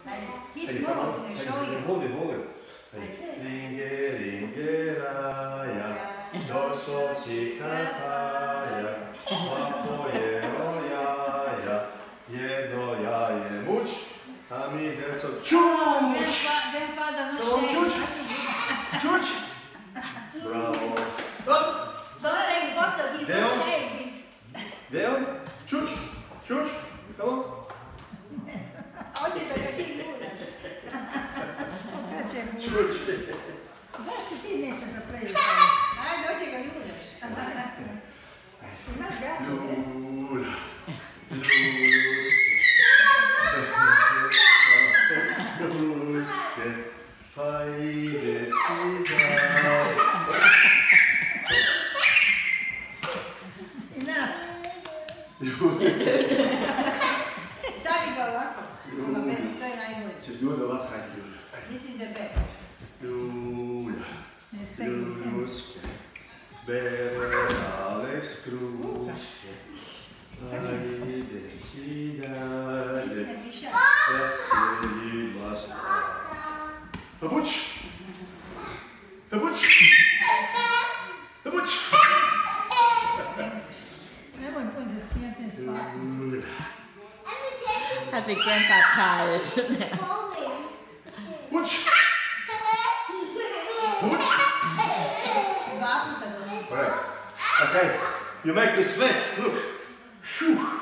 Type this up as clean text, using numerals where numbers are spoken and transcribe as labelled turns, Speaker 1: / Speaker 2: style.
Speaker 1: His nose, they show you.
Speaker 2: Hold it. Ringe, ringeraja, došo čikataja, papo je ojaja, jedno jaje muč, a mi deco čuč!
Speaker 1: Grandfather, no
Speaker 2: Come on,
Speaker 1: shame.
Speaker 2: čuč! Bravo!
Speaker 1: Don't take photo, he's
Speaker 2: Deo?
Speaker 1: not shame. He's...
Speaker 2: Deo, čuč! Come on!
Speaker 1: Hoće da ga ti luraš.
Speaker 2: Čuč!
Speaker 3: Zašto ti nećeš da previš?
Speaker 1: Ajde, hoće ga luraš.
Speaker 3: Imaš gaće?
Speaker 2: Lula, luske, pa ide si daj.
Speaker 1: Stavi ga ovako. Ovo bez, to je najbolje.
Speaker 2: Ćeš ljude ovako, hajde ljude.
Speaker 1: This is the best.
Speaker 2: Lula, luske, bere Alex kruške, pa ide si daj.
Speaker 1: Ti si ne piše.
Speaker 2: Da se imaš Habuć!
Speaker 3: Nemoj puno se smijati i spati.
Speaker 4: I think Grandpa tired, shouldn't it?
Speaker 2: Habuć!
Speaker 1: Dva puta došli.
Speaker 2: Alright. Okay. You make me sweat. Look. Phew.